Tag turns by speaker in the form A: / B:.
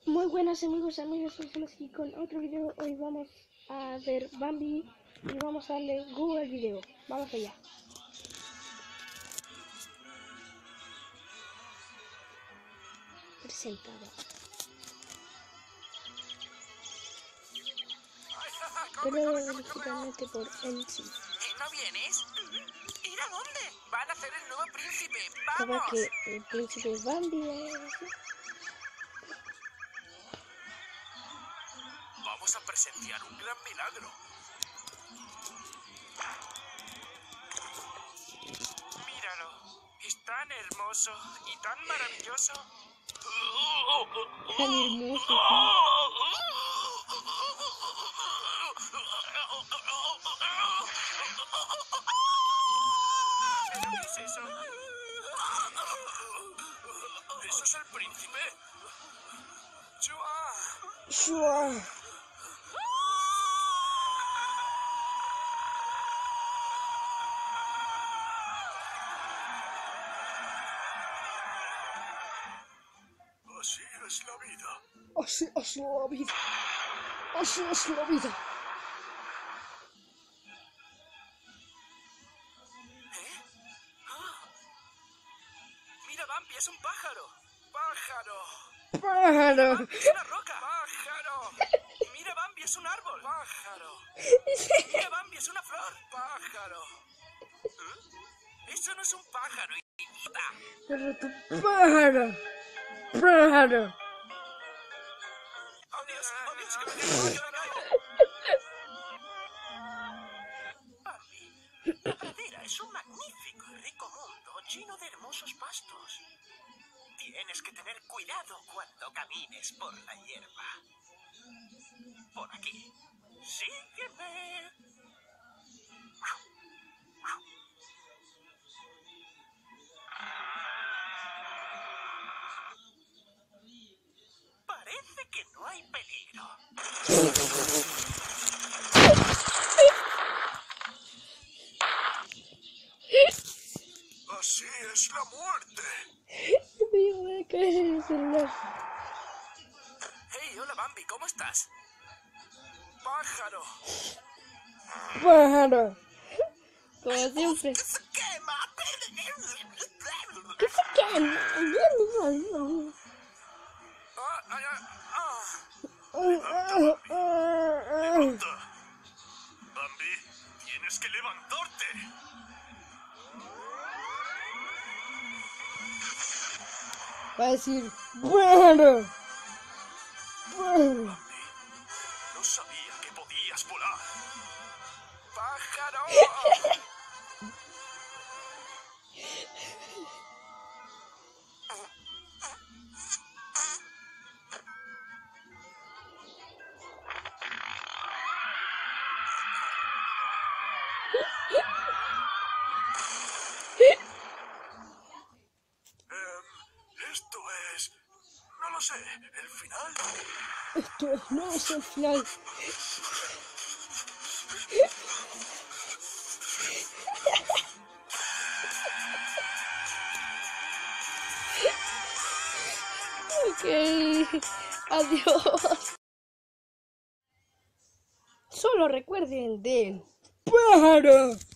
A: Muy buenas amigos, estamos aquí con otro video. Hoy vamos a ver Bambi y vamos a darle Google al video. Vamos allá. Presentado. Pero lógicamente por MC.
B: ¿No vienes? ¿Ir a dónde? Van a hacer el nuevo príncipe.
A: Capaz
B: ¡Vamos!
A: que el príncipe es Bambi o algo así.
B: Vamos a presenciar un gran milagro. Míralo. Es tan hermoso y tan maravilloso.
A: Tan hermoso.
B: ¿Pero qué es eso? ¿Eso es el príncipe? ¡Chua! Así es la vida.
A: Así es la vida. Así es la vida.
B: Mira, Bambi, es un pájaro. ¡Pájaro!
A: ¡Pájaro!
B: Bambi es una roca. ¡Pájaro! Mira, Bambi es un árbol. ¡Pájaro! Mira, Bambi es una flor. ¡Pájaro! Eso no es un pájaro, idiota.
A: Pero tu pájaro. Pájaro.
B: ¡Oh, Dios! ¡Oh, Dios! ¡Que me tengo que llorar! Bambi, la pradera es un magnífico y rico mundo lleno de hermosos pastos. Tienes que tener cuidado cuando camines por la hierba. Por aquí. Sígueme. Parece que no hay peligro. Así es la muerte.
A: Me voy a caer en el celular.
B: Hey, hola Bambi, ¿cómo estás? Pájaro.
A: Pájaro. Como siempre.
B: ¡Que se quema!
A: ¿Qué se quema?
B: Levanta. Bambi, tienes que levantarte.
A: Va a decir pájaro. Pájaro.
B: Bambi, no sabía que podías volar. ¡Pájaro! Esto es... no lo sé, ¿el final?
A: Esto no es el final. Ok, adiós. Solo recuerden del pájaro.